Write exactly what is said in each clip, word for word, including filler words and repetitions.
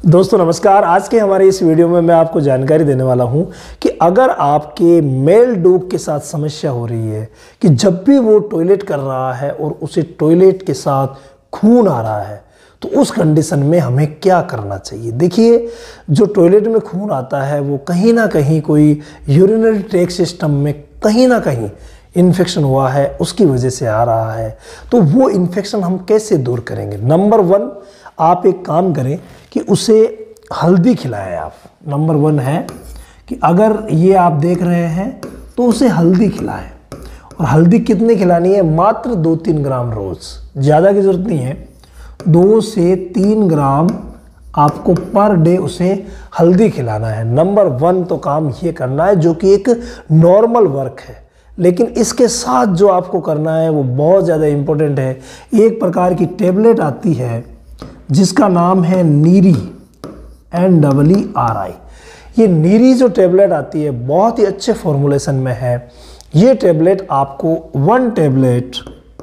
दोस्तों नमस्कार। आज के हमारे इस वीडियो में मैं आपको जानकारी देने वाला हूं कि अगर आपके मेल डॉग के साथ समस्या हो रही है कि जब भी वो टॉयलेट कर रहा है और उसे टॉयलेट के साथ खून आ रहा है तो उस कंडीशन में हमें क्या करना चाहिए। देखिए, जो टॉयलेट में खून आता है वो कहीं ना कहीं कोई यूरिनरी ट्रैक सिस्टम में कहीं ना कहीं इन्फेक्शन हुआ है, उसकी वजह से आ रहा है। तो वो इन्फेक्शन हम कैसे दूर करेंगे? नंबर वन, आप एक काम करें कि उसे हल्दी खिलाएं आप। नंबर वन है कि अगर ये आप देख रहे हैं तो उसे हल्दी खिलाएं। और हल्दी कितनी खिलानी है? मात्र दो तीन ग्राम रोज़, ज़्यादा की ज़रूरत नहीं है। दो से तीन ग्राम आपको पर डे उसे हल्दी खिलाना है। नंबर वन तो काम ये करना है, जो कि एक नॉर्मल वर्क है, लेकिन इसके साथ जो आपको करना है वो बहुत ज़्यादा इम्पोर्टेंट है। एक प्रकार की टेबलेट आती है जिसका नाम है Neeri, N double E R I. ये नीरी जो टेबलेट आती है बहुत ही अच्छे फॉर्मुलेशन में है। ये टेबलेट आपको वन टेबलेट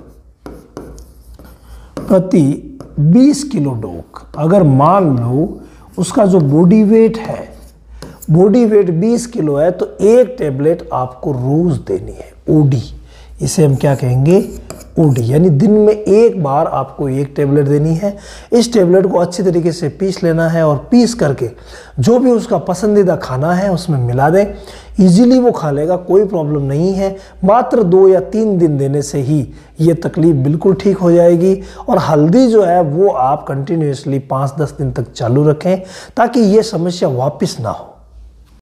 प्रति बीस किलो डॉग, अगर मान लो उसका जो बॉडी वेट है, बॉडी वेट बीस किलो है, तो एक टेबलेट आपको रोज देनी है। ओडी, इसे हम क्या कहेंगे? ओडी, यानी दिन में एक बार आपको एक टेबलेट देनी है। इस टेबलेट को अच्छी तरीके से पीस लेना है और पीस करके जो भी उसका पसंदीदा खाना है उसमें मिला दें। इजीली वो खा लेगा, कोई प्रॉब्लम नहीं है। मात्र दो या तीन दिन देने से ही ये तकलीफ बिल्कुल ठीक हो जाएगी। और हल्दी जो है वो आप कंटिन्यूसली पाँच दस दिन तक चालू रखें ताकि ये समस्या वापस ना हो।